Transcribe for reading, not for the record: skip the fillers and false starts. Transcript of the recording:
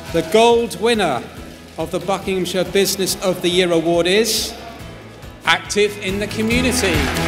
The gold winner of the Buckinghamshire Business of the Year Award is Active in the Community.